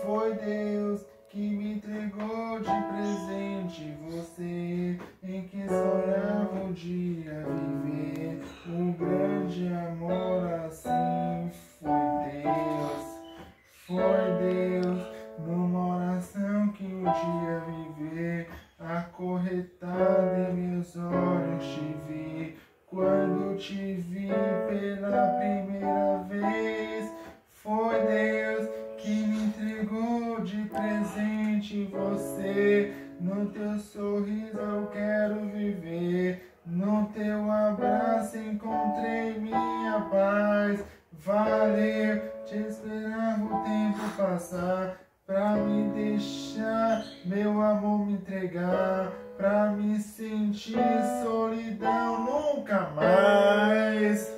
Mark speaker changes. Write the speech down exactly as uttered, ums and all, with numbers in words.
Speaker 1: Foi Deus que me entregou de presente você, em que sonhava um dia viver um grande amor assim. Foi Deus, foi Deus, numa oração que um dia viver, acorretada em meus olhos te vi, quando te vi pela primeira vez. Foi Deus que me entregou de presente você, no teu sorriso eu quero viver, no teu abraço encontrei minha paz. Valeu, te esperava o tempo passar, pra me deixar meu amor me entregar, pra me sentir solidão nunca mais.